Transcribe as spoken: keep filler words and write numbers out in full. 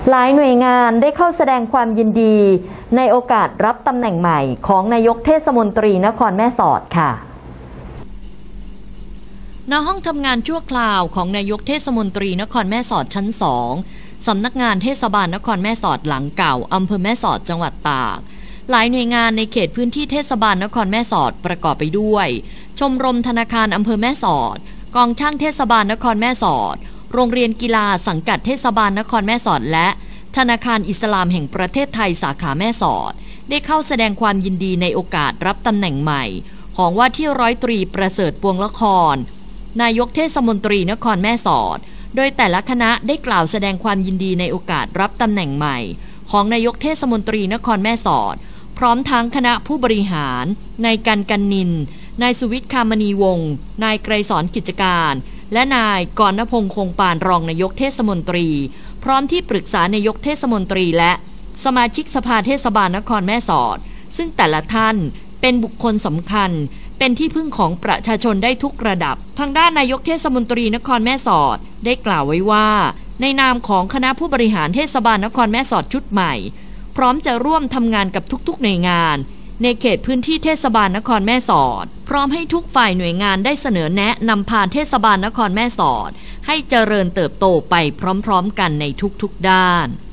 หลายหน่วยงานได้เข้าแสดงความยินดีในโอกาสรับตำแหน่งใหม่ของนายกเทศมนตรีนครแม่สอดค่ะณห้องทำงานชั่วคราวของนายกเทศมนตรีนครแม่สอดชั้นสองสำนักงานเทศบาลนครแม่สอดหลังเก่าอำเภอแม่สอดจังหวัดตากหลายหน่วยงานในเขตพื้นที่เทศบาลนครแม่สอดประกอบไปด้วยชมรมธนาคารอำเภอแม่สอดกองช่างเทศบาลนครแม่สอดโรงเรียนกีฬาสังกัดเทศบาลนครแม่สอดและธนาคารอิสลามแห่งประเทศไทยสาขาแม่สอดได้เข้าแสดงความยินดีในโอกาสรับตำแหน่งใหม่ของว่าที่ร้อยตรีประเสริฐปวงละครนายกเทศมนตรีนครแม่สอดโดยแต่ละคณะได้กล่าวแสดงความยินดีในโอกาสรับตำแหน่งใหม่ของนายกเทศมนตรีนครแม่สอดพร้อมทั้งคณะผู้บริหารนายกันกันนินนายสุวิทย์คามณีวงศ์นายไกรสอนกิจการและนายกรณพงษ์คงปานรองนายกเทศมนตรีพร้อมที่ปรึกษานายกเทศมนตรีและสมาชิกสภาเทศบาลนครแม่สอดซึ่งแต่ละท่านเป็นบุคคลสำคัญเป็นที่พึ่งของประชาชนได้ทุกระดับทางด้านนายกเทศมนตรีนครแม่สอดได้กล่าวไว้ว่าในนามของคณะผู้บริหารเทศบาลนครแม่สอดชุดใหม่พร้อมจะร่วมทำงานกับทุกๆหน่วยงานในเขตพื้นที่เทศบาลนครแม่สอดพร้อมให้ทุกฝ่ายหน่วยงานได้เสนอแนะนำพาเทศบาลนครแม่สอดให้เจริญเติบโตไปพร้อมๆกันในทุกๆด้าน